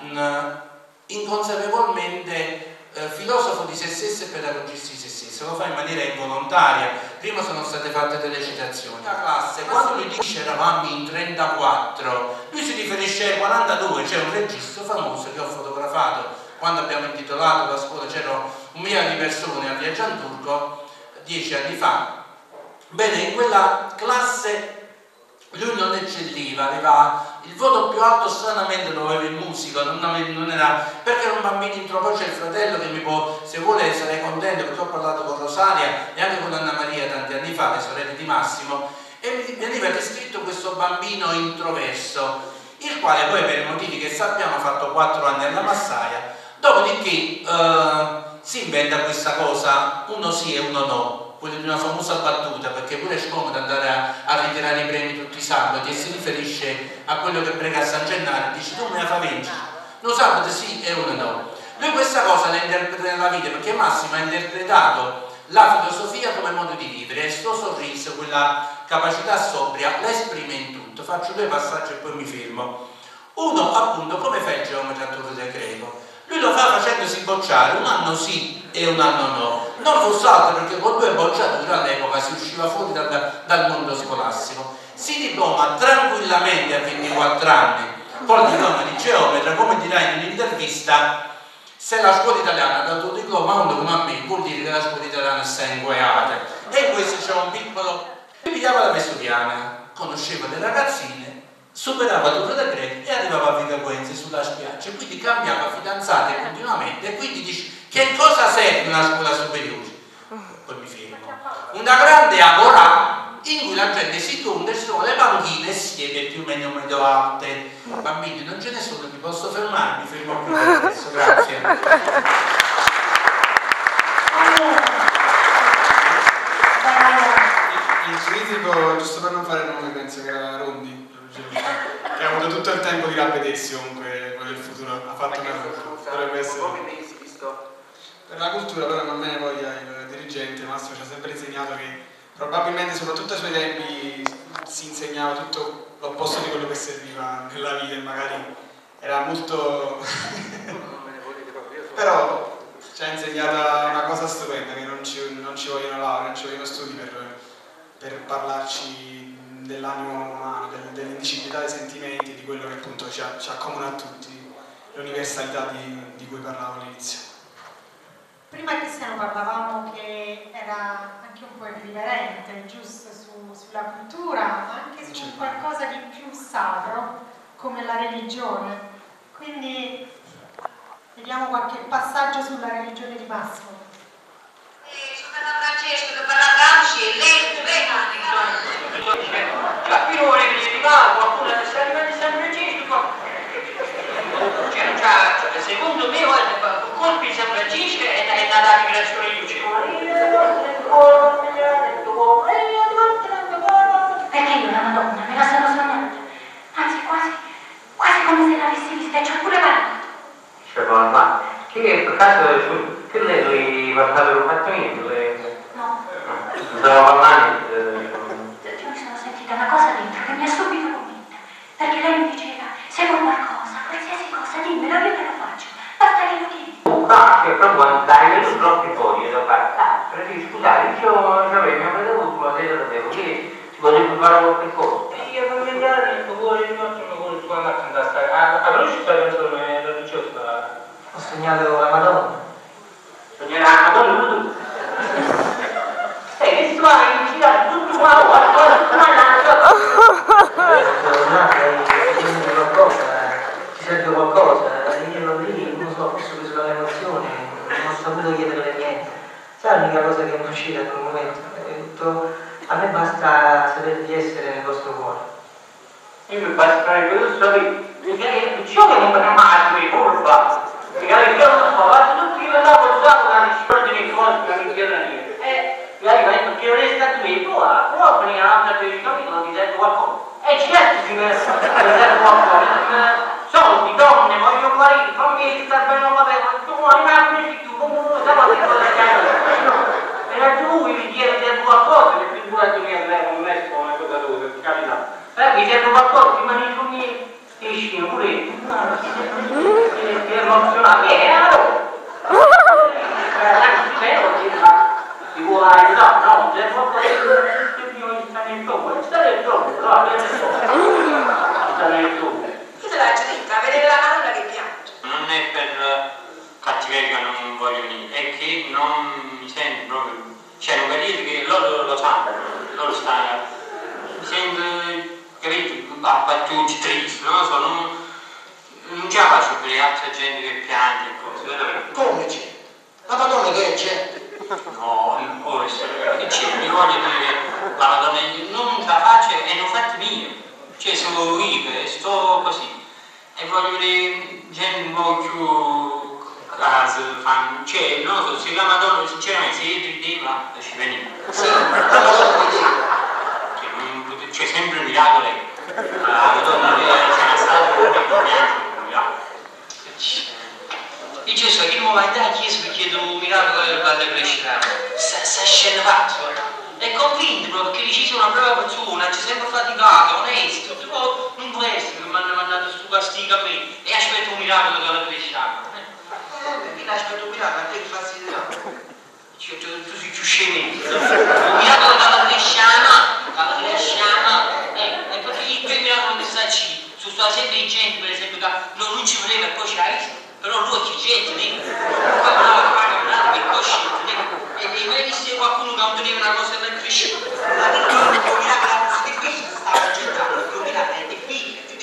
inconsapevolmente filosofo di se stesso e pedagogista di se stesso, lo fa in maniera involontaria. Prima sono state fatte delle citazioni. La classe, quando lui dice eravamo in 34, lui si riferisce ai 42, c'è un registro famoso che ho fotografato quando abbiamo intitolato la scuola, c'erano 1 milione di persone a Via Gianturco 10 anni fa. Bene, in quella classe lui non eccelliva, aveva il voto più alto, stranamente lo aveva in musica, non era, perché era un bambino introvò. C'è il fratello che mi può, se vuole sarei contento, perché ho parlato con Rosaria e anche con Anna Maria tanti anni fa, le sorelle di Massimo, e mi veniva descritto questo bambino introverso, il quale poi per i motivi che sappiamo ha fatto 4 anni alla Massaia, dopodiché si inventa questa cosa, uno sì e uno no, quello di una famosa battuta, perché pure è scomodo andare a ritirare i premi tutti i sabati, e si riferisce a quello che prega a San Gennaro e dice tu me la fai vincere, uno sabato sì e uno no. Lui questa cosa la interpreta nella vita, perché Massimo ha interpretato la filosofia come modo di vivere, e il suo sorriso, quella capacità sobria, la esprime in tutto. Faccio 2 passaggi e poi mi fermo. Uno, appunto, come fa il geometra Torre del Greco? Lui lo fa facendosi bocciare, un anno sì e un anno no. Non fosse altro perché con 2 bocciature all'epoca si usciva fuori dal mondo scolastico. Si diploma tranquillamente a 24 anni con il diploma di geometra, come dirà in un'intervista. Se la scuola italiana ha dato un diploma a uno come a me, vuol dire che la scuola italiana sta inguaiata. E in questo c'è un piccolo... Lui pigliava la vesuviana, conosceva le ragazzine superava Torre de' Grechi e arrivava a Vigaguenze sulla spiaggia, quindi cambiava fidanzate continuamente, e quindi dice: che cosa serve una scuola superiore? Poi mi fermo. Una grande agorà in cui la gente si tonda e sono le panchine e siede più o meno medio alte. Bambini, non ce ne sono, mi posso fermare? Mi fermo qui adesso, grazie. Il critico, giusto per non fare nome, penso che era Rondi, che ha avuto tutto il tempo di ravvedersi comunque quello del futuro, ha fatto una cosa, dovrebbe essere. Per la cultura però non me ne voglia il dirigente, Massimo ci ha sempre insegnato che probabilmente soprattutto ai suoi tempi si insegnava tutto l'opposto di quello che serviva nella vita e magari era molto... però ci ha insegnato una cosa stupenda, che non ci vogliono laurea, non ci vogliono studi per parlarci dell'animo umano, dell'indicibilità dei sentimenti, di quello che appunto ci accomuna a tutti, l'universalità di cui parlavo all'inizio. Prima Cristiano parlavamo che era anche un po' irriverente, giusto, sulla cultura, ma anche su qualcosa di più sacro, come la religione. Quindi vediamo qualche passaggio sulla religione di Massimo. Sono Francesco, che parla Gramsci e lei, qui non vuole venire di mano, qualcuno sta arrivando di San Francesco. Secondo me, guarda, colpi di San Francesco è nata la migrazione di luce. Perché io la Madonna me la sono sognata, anzi quasi come se l'avessi vista, e ci ho pure parlato. Cioè, ma che per caso che lei lo hai guardato un mattino? No. Stava parlando? Io mi sono sentita una cosa dentro che mi ha subito convinta, perché lei mi diceva: se vuoi qualcosa, qualsiasi cosa, dimmelo, io te lo faccio, basta che lo chiedi. Che proprio dai venuto troppi fogli da fare. Per dire, scusate, io mio fratello sulla sera da devo che si potrebbe fare qualche cosa. Io per vedere il cuore di nostro lavoro su andare a stare. A veloce stai pensando religiosa? Ho segnato la Madonna. Sognare la Madonna tu? Che stai girato tutto qua, ci serve qualcosa, io lì, non so, forse ho preso l'emozione, non ho saputo chiedere niente. Sai l'unica cosa che mi è uscita in quel momento? Ho detto: a me basta sapere di essere nel vostro cuore. Io mi basta fare quello che ciò che non mi mai di curva, perché io non so, guarda tutti che andavo usato la risposta dei cose che mi chiedono io. Perché non è stato io, però prima un'altra per il capitolo ti serve qualcosa. E certo mi serve qualcosa. Soldi, donne, voglio guarire, fammi stare bene, vabbè, tu vuoi rimanere tu, comunque, sapete cosa c'è? E tu mi chiedi qualcosa, che figurati che non è una cosa dove, capita. Mi serve qualcosa, rimani su miei esci, pure che emozionati, ti vuoi aiutare, no, c'è qualcosa che io sta nel tuo, sta nel tuo, sta nel tuo. Chi te l'ha giudicata? Vedere la Madonna che piange. Non è per cattiveria che non voglio venire, è che non mi sento proprio, cioè non capite che loro lo sanno, loro stanno, mi sento, capito, abbattuti, triste, non lo so, non ce la faccio per le altre gente che piange e cose, veramente. Come c'è? La Madonna che c'è? No, che c'è? Mi voglio dire che la Madonna non ce la faccio e non fate mio, cioè sono vive, sto così. E voglio vedere gente un po' più casa, cioè non lo so, se la Madonna sinceramente se io rideva ci veniva. Sì, la Madonna rideva. C'è sempre un miracolo, la Madonna c'è stato un miracolo. E Gesù che non va in chiesa per chiedere un miracolo quando crescerà. Sta scena fatto. È convinto proprio che dici una brava persona, ci sempre faticato, onesto, però non può essere che mi hanno mandato su questi capelli e aspetto un miracolo che la cresciamo. Chi aspetta un miracolo? A te che fastidio? Tu sei più scemi. Un miracolo che la cresciamo, e perché quel miracolo che sta ci, su sta sempre gente per esempio che non ci voleva e poi ci ha visto, però lui è gente, poi brava, che cosciente, e mai visto qualcuno che non teneva una cosa da crescere? Ma che il miracolo è difficile, stava accettando, il miracolo è difficile.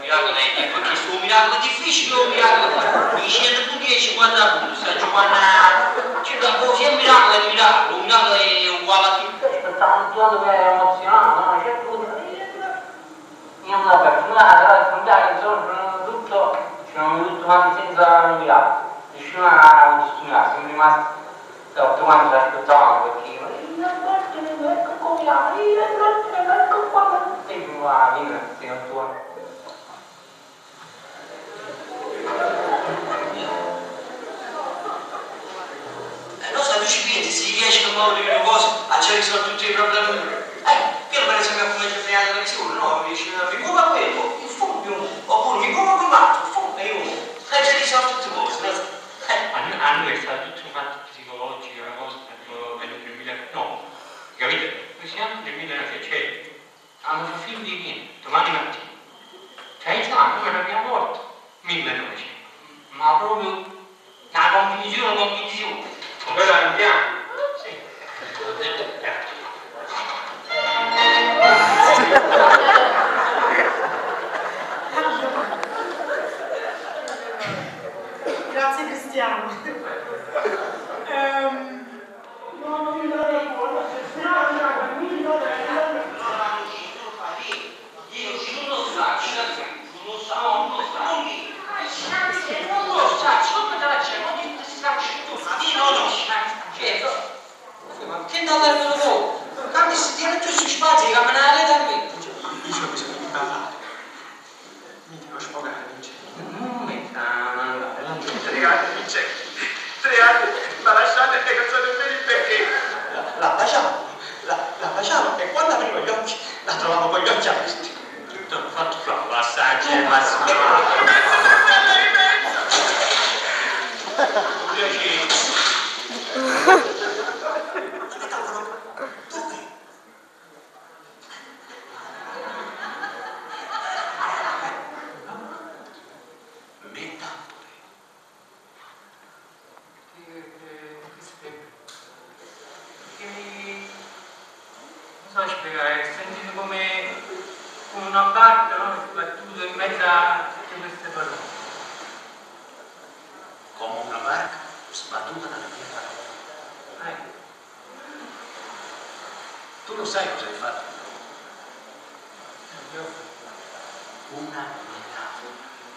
miracolo è perché sto miracolo è difficile o un miracolo facile? I 100 punti e 50 punti, sta giocando circa così, è un miracolo è uguale a tutto. Stavo studiando che è emozionato, no? C'è tutto. Io non ho personato, però il puntato, insomma, tutto, ci siamo venuti avanti senza un miracolo. Nessuno ha continuato, siamo rimasti 8 anni da aspettavamo perché ecco come ecco qua. E più a vivere, sei 8 anni. Non so, tu ci pensi, si riesce a muovere le cose, a risolvere tutti i problemi. Io per esempio come ci frega la televisione, no? Mi dice, mi come quello, il fondo, oppure mi come quell'altro, il fondo, e io, ci risolve tutte le cose, no? A noi è stato tutto un fatto psicologico, una cosa per il 2000, no, capite? Noi siamo nel 1900, hanno fatto film di niente, domani mattina. 30 anni, come l'abbiamo morto, 1900, ma proprio una convinzione. Però andiamo. Sì. Grazie Cristiano. Ma che andate a voi? Quando si tiene più su spazio, che camminare da me. Io ho bisogno di parlare. Mi devo sfogare, Vincenzo. Non mi andare. 3 anni, Vincenzo. 3 anni, ma lasciate che non so nemmeno il perché. La baciamo e quando aprivo gli occhi la trovavo con gli occhi aperti. Tutto ho fatto qua, passaggio e massimo. Non so spiegare, sentite come una barca, no? Sbattuta in mezzo a tutte queste parole. Come una barca sbattuta dalle mie parole. Tu lo sai cosa hai fatto? Una metafora.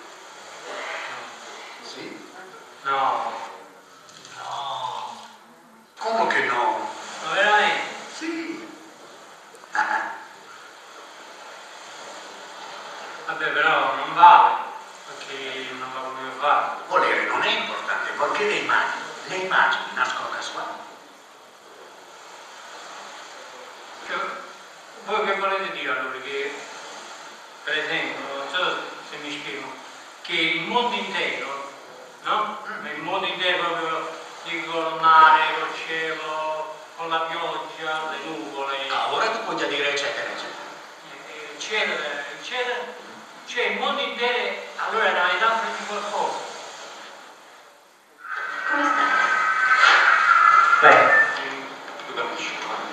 Sì? No. No. Come che no? Ma veramente? Sì. Vabbè, però non vale, perché non va come fare. Volere non è importante, perché le immagini nascono casuali. Voi che volete dire allora? Che, per esempio, non so se mi spiego, che il mondo intero, no? Il mondo intero proprio, dico, il mare, col cielo, con la pioggia, le nuvole. Ora tu puoi dire eccetera, Eccetera, cioè il mondo intero, allora è una metafora di qualcosa. Come stai? Beh, tu capisci.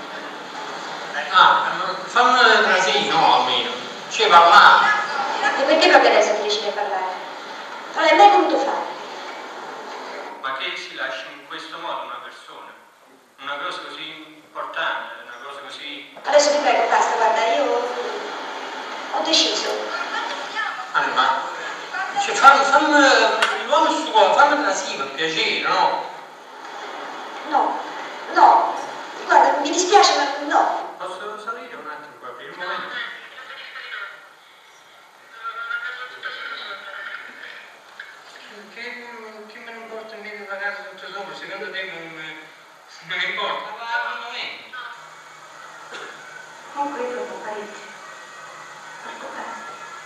Fammi una trasino almeno, cioè parlare. E perché proprio adesso ti decidi a parlare? Non l'hai mai voluto fare? Ma che si lascia in questo modo una persona? Una cosa così importante, una cosa così... Adesso ti prego, basta, guarda, io ho deciso. Ma cioè, fammi l'uomo sto qua, fammi trasino, per piacere, no? No, guarda, mi dispiace, ma no. Posso salire un attimo qua per il momento? Che me ne importa in mezzo a casa tutto sopra? Secondo te non me ne importa? Ma al momento. Comunque io provo parecchio. Porto a casa.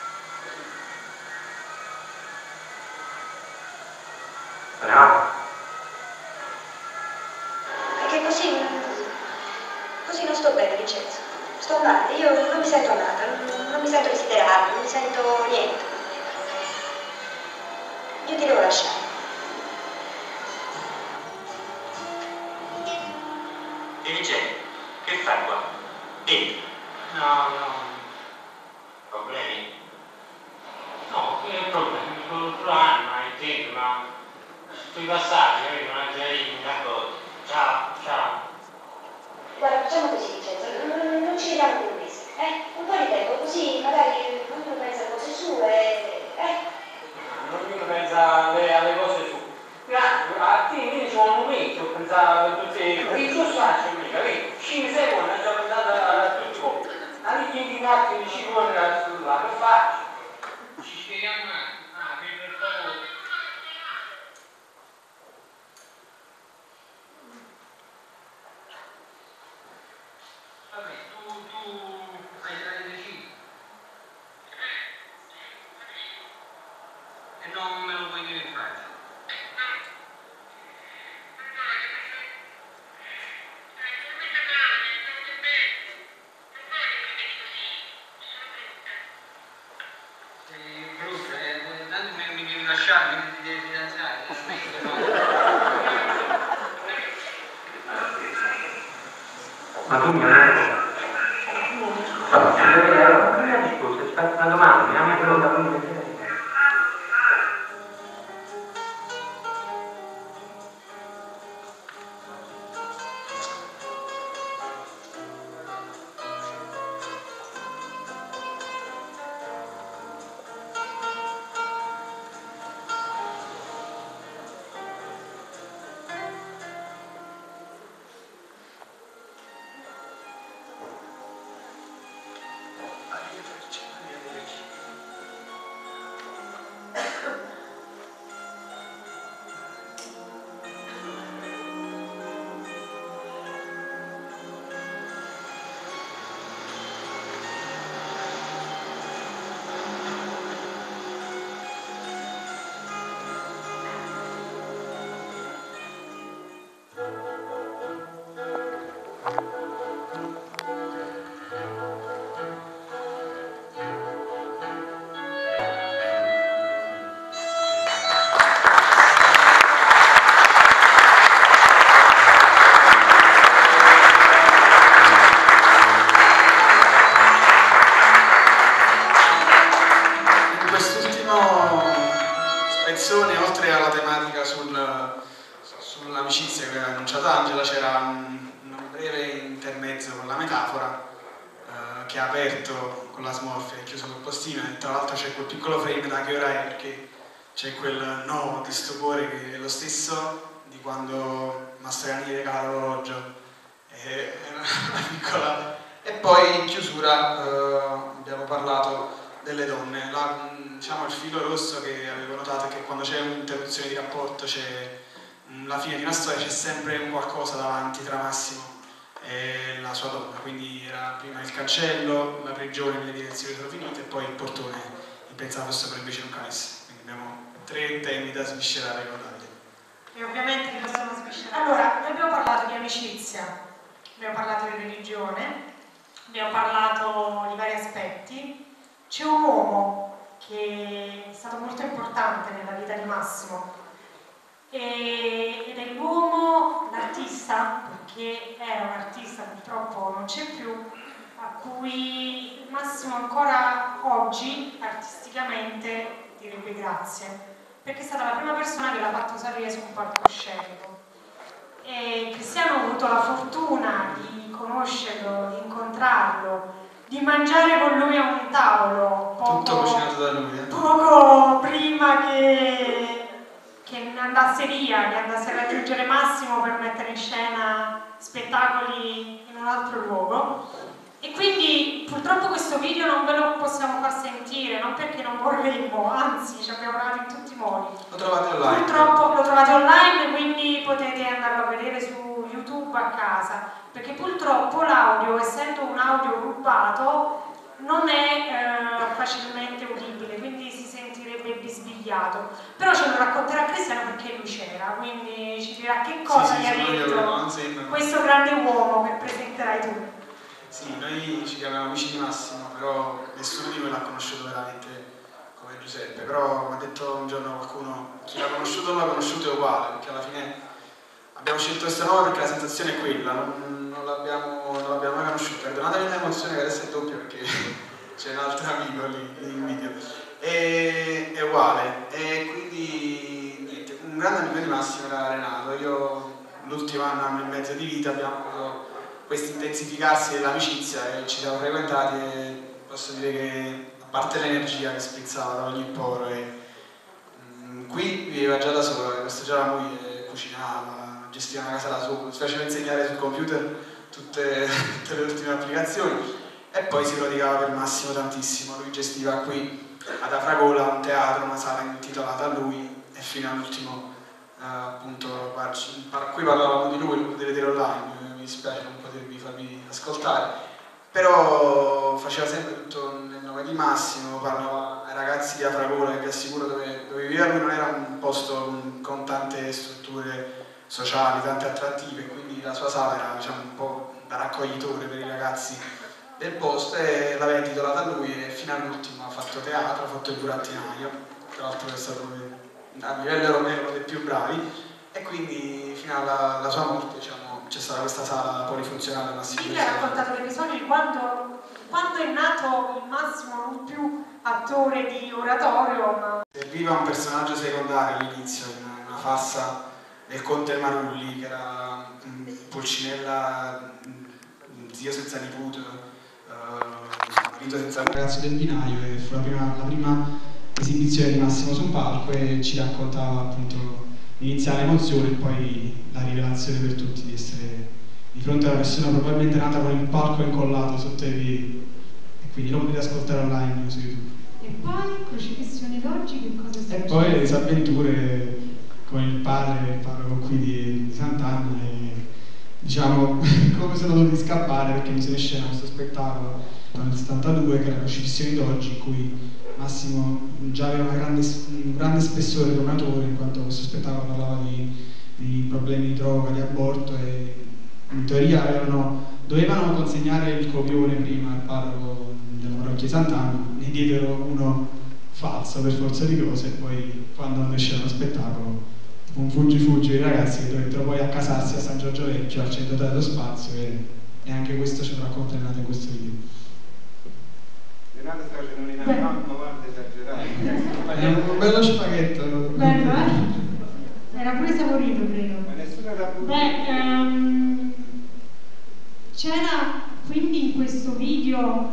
Bravo. Perché così non sto bene, Vincenzo. Sto male, io non mi sento amata, non mi sento desiderata, non mi sento niente. Io ti devo lasciare. E Vincenzo, che fai qua? Entra. No. Problemi? altro anno, hai tempo, ma sui passaggi, non hai già d'accordo. Ciao, ciao. Guarda, facciamo così, Vincenzo, non ci vediamo più un mese, un po' di tempo, così magari ognuno pensa a cose sue, Ognuno pensa alle cose sue. A te mi ci vuole un mese, ho pensato a tutte le cose, io faccio mica, 5 secondi, è già andata a tutti i posti. Alle 20 notti ci vuole la cellulare, che faccio? Ci spieghiamo un attimo, per favore. Vabbè, tu hai deciso. E non me lo puoi dire in faccia. Sei brutta, tanto mi devi lasciare, mi devi fidanzare. Ma tu mi hai scusa, aspetta una domanda, mi hai pronta quindi. Oltre alla tematica sull'amicizia che aveva annunciato Angela, c'era un breve intermezzo con la metafora che ha aperto con la smorfia e chiuso col postino, e tra l'altro c'è quel piccolo frame da che ora è, perché c'è quel no di sto cuore che è lo stesso di quando Mastroianni regala l'orologio, è una piccola. E poi in chiusura abbiamo parlato delle donne. Diciamo il filo rosso che avevo notato è che quando c'è un'interruzione di rapporto, c'è la fine di una storia, c'è sempre un qualcosa davanti tra Massimo e la sua donna, quindi era prima il cancello, la prigione, le direzioni sono finite, e poi il portone, pensavo fosse per invece un canis. Quindi abbiamo 3 temi da sviscerare con Davide. E ovviamente li possiamo sviscerare. Allora, noi abbiamo parlato di amicizia, abbiamo parlato di religione, abbiamo parlato di vari aspetti. C'è un uomo che è stato molto importante nella vita di Massimo ed è l'uomo, l'artista, perché era un artista, purtroppo non c'è più, a cui Massimo ancora oggi artisticamente direbbe grazie, perché è stata la prima persona che l'ha fatto salire su un palcoscenico. E Cristiano ha avuto la fortuna di conoscerlo, di incontrarlo, di mangiare con lui a un tavolo tutto cucinato da lui, poco prima che andasse via, che andasse a raggiungere Massimo per mettere in scena spettacoli in un altro luogo. E quindi purtroppo questo video non ve lo possiamo far sentire, non perché non vorremmo, anzi ci abbiamo provato in tutti i modi. Lo trovate online. Purtroppo lo trovate online, quindi potete andarlo a vedere su YouTube a casa, perché purtroppo l'audio, essendo un audio rubato, non è facilmente udibile, quindi si sentirebbe bisbigliato. Però ce lo racconterà Cristiano perché lui c'era, quindi ci dirà che cosa gli ha detto questo grande uomo che presenterai tu. Sì, noi ci chiamiamo amici di Massimo, però nessuno di noi l'ha conosciuto veramente come Giuseppe. Però mi ha detto un giorno qualcuno, chi l'ha conosciuto o non l'ha conosciuto è uguale, perché alla fine abbiamo scelto questo nome perché la sensazione è quella, non l'abbiamo mai conosciuto. Perdonatemi l'emozione che adesso è doppia perché c'è un altro amico lì in video. È uguale, e grande amico di Massimo era Renato. Io l'ultimo anno e mezzo di vita abbiamo avuto questo intensificarsi dell'amicizia e ci siamo frequentati e posso dire che, a parte l'energia che sprizzava da ogni poro, qui viveva già da solo, questa già la moglie cucinava, gestiva una casa da solo, si faceva insegnare sul computer tutte le ultime applicazioni e poi si prodigava per Massimo tantissimo. Lui gestiva qui ad Afragola un teatro, una sala intitolata a lui e fino all'ultimo appunto qui parlavamo di lui, lo potete vedere online, mi dispiace non potervi farvi ascoltare, però faceva sempre tutto nel nome di Massimo, parlava ai ragazzi di Afragola che vi assicuro dove viveva lui non era un posto con tante strutture sociali, tante attrattive, quindi la sua sala era, diciamo, un po' da raccoglitore per i ragazzi del posto e l'aveva intitolata a lui e fino all'ultimo ha fatto teatro, ha fatto il burattinaio, tra l'altro è stato a livello europeo uno dei più bravi e quindi fino alla sua morte, diciamo, c'è stata questa sala polifunzionale a Massimo. Quindi ha raccontato l'episodio di quando è nato il Massimo non più attore di oratorio, ma serviva un personaggio secondario all'inizio in una farsa del Conte Marulli che era Pulcinella, zio senza nipote, marito senza nipote, ragazzo del binaio, e fu la prima esibizione di Massimo su un palco e ci raccontava appunto l'iniziale emozione e poi la rivelazione per tutti di essere di fronte a una persona probabilmente nata con il palco incollato sotto i piedi, e quindi lo potete ascoltare online su YouTube. E poi crocifissione d'oggi che cosa sta E poi le disavventure con il parroco qui di Sant'Anna e diciamo come sono dovuti scappare perché mise in scena questo spettacolo nel 72 che era Crocifissioni d'oggi, in cui Massimo già aveva un grande spessore donatore, in quanto questo spettacolo parlava di problemi di droga, di aborto e in teoria dovevano consegnare il copione prima al parroco della parrocchia Sant'Anna, ne diedero uno falso per forza di cose e poi quando andò in scena lo spettacolo un fuggi dei ragazzi che dovettero poi accasarsi a San Giorgio Vecchio al centro dello spazio e anche questo ce lo racconta Renato in questo video. Renato sta facendo un'inanimata 90 esagerata. È un bello spaghetto. Bello, era pure saporito, credo. Ma nessuno era c'era quindi in questo video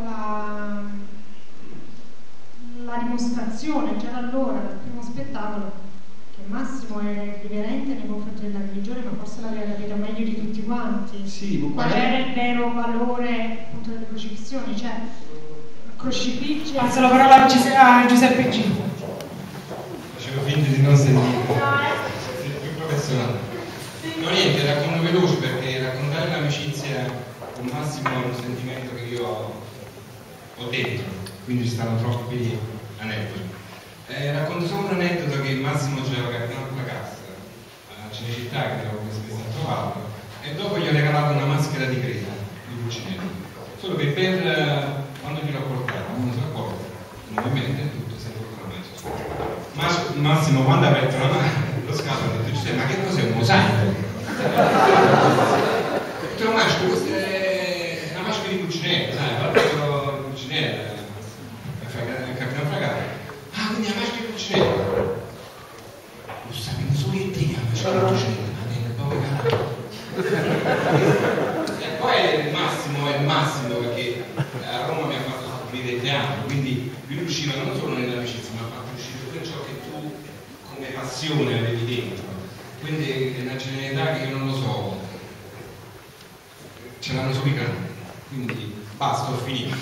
la dimostrazione già da allora, dal primo spettacolo, che Massimo era irriverente nei confronti della religione, ma forse l'aveva capito meglio di tutti quanti. Sì, qual era il vero valore appunto delle crocifissioni, cioè crocifigge. Passo la parola a Giuseppe G. Facevo finta di non sentire, più professionale. No, niente, racconto veloce perché raccontare l'amicizia con Massimo è un sentimento che io ho dentro, quindi ci stanno troppi aneddoti. Racconto solo un aneddoto che Massimo ci aveva capitato la cassa a Cinecittà, che avevo spesso trovato, e dopo gli ho regalato una maschera di Creta, di Pulcinella. Solo che quando gliel'ho portata, non so accorto, ovviamente tutto si è portato mai. Massimo quando ha aperto lo scatolo ha detto, ma che cos'è un mosaico? Ho detto, questa è una maschera di Pulcinella, sai, proprio di Pulcinella, il capitano Fragale. Ah, quindi la maschera di Pulcinella. Lo sapevo solo che te la maschera di Pulcinella, ma nel povero. E poi Massimo è Massimo perché a Roma mi ha fatto scoprire il teatro, quindi lui riusciva non solo nell'amicizia, ma ha fatto uscire tutto ciò che tu come passione avevi dentro. Quindi è una genialità che io non lo so, ce l'hanno solo i grandi, quindi basta, ho finito.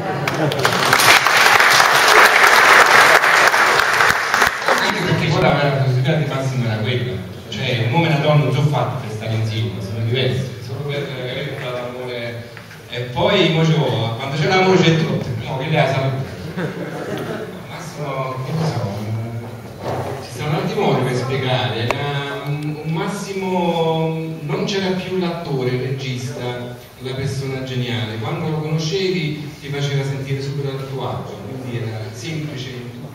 Anche perché poi la curiosità di Massimo era quella, cioè un uomo e una donna non sono fatti per stare insieme, sono diversi, solo per avere l'amore. E poi quando c'è l'amore c'è tutto, no, che lei ha salute. Massimo, che ne so, ci sono tanti modi per spiegare, un Massimo non c'era più l'attore, il regista, la persona geniale, quando lo conoscevi ti faceva sentire subito a tuo agio, quindi era semplice in tutto.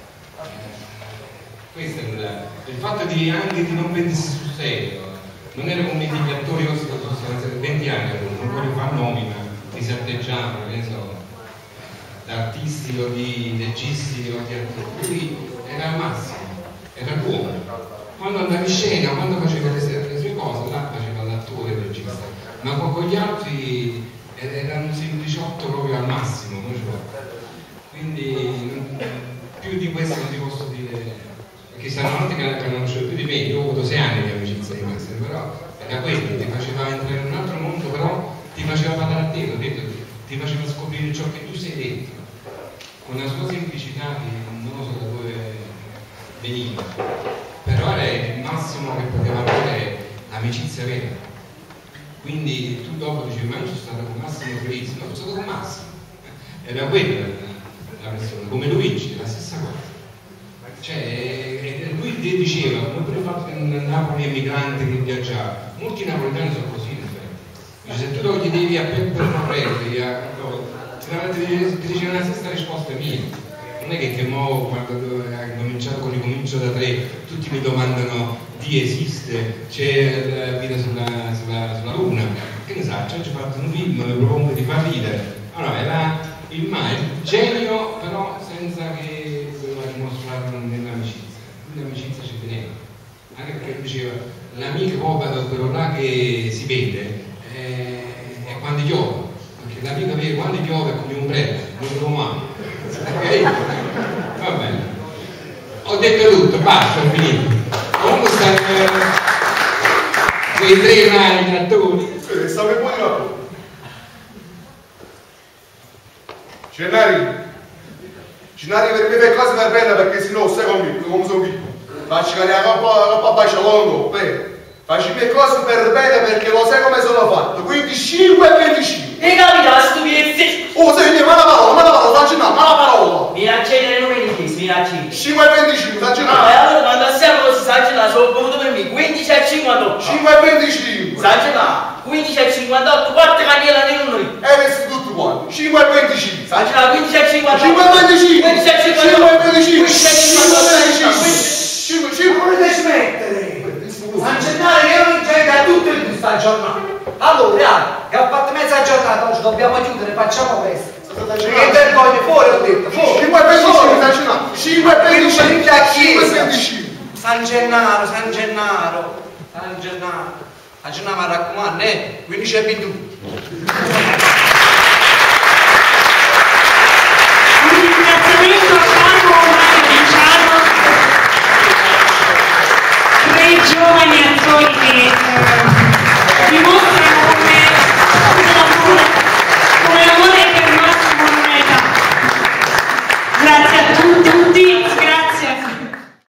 Questo è il fatto anche di non prendersi sul serio, non era come degli attori, io sono 20 anni, non voglio fare nomi, ma ti sarteggiavano, che ne so, da artisti o di registi o di attori, lui era al massimo, era l'uomo. quando andava in scena, quando faceva le sue cose, là faceva l'attore, il regista, ma con gli altri era un sempliciotto proprio al massimo, quindi più di questo non ti posso dire, perché sono notti che hanno conosciuto più di me, io ho avuto 6 anni di amicizia di Massimo, però era quello, ti faceva entrare in un altro mondo, però ti faceva parlare a te, ti faceva scoprire ciò che tu sei dentro, con la sua semplicità che non so da dove veniva, però era il massimo che poteva avere l'amicizia vera. Quindi tu dopo dicevi, ma io sono stato con Massimo felice, no, sono stato con Massimo, era quella la persona, come Luigi, la stessa cosa. Cioè, lui diceva, come pure fatto in Napoli emigranti che viaggiava, molti napoletani sono così, in effetti. Dice, se tu lo chiedevi a Peppe Corretti, ti diceva la stessa risposta mia. Non è che mo, quando hai cominciato con Ricomincio da 3, tutti mi domandano, Dio esiste, c'è la vita sulla Luna, che ne sa, ci ho fatto un film, mi propongo di far ridere. Allora, era il genio, però senza che doveva dimostrarlo nell'amicizia. L'amicizia ci teneva. Anche perché diceva, l'amico povero, quello là che si vede, è quando piove. Perché l'amico vero quando piove è come un ombrello, non lo muove. Ok? Va bene. Ho detto tutto, basta, ho finito. Comunque stanno quei 3 grandi attori. Stavo un po' di là. Cenari per me fai cose per bene perché sennò stai conmigo, come sono qui. Facci cadere la coppa bacia longo, facci le cose per bene perché lo sai come sono fatto. Quindi 5 e 25. E capita stupidezza! Oh, senti, ma la parola, facci no, ma la parola! Mi accende le numeri chiesi, mi accende. 5 e 25, facci no. Ah, e allora quando siamo così, Sancella, sono venuto per me, 15 e 58. 5 e 25. Sancella, 15 e 58, 4 candela nei numeri. E messi tutti quanti, 5 e 25. Sancella, 15 e 58. 5 e 25. 15 e 58. 5 e 25. 15 e 58. 5 volete smettere? Sancellare che non c'è da tutto in questa giornata. Allora, che ho fatto mezza giornata, oggi dobbiamo chiudere, facciamo presto. Che vergogna, fuori ho detto, fuori. 5 e 25, Sancellare. 5 e 25. 5 e 25. San Gennaro, San Gennaro. San Gennaro mi raccomando, 15 e 21.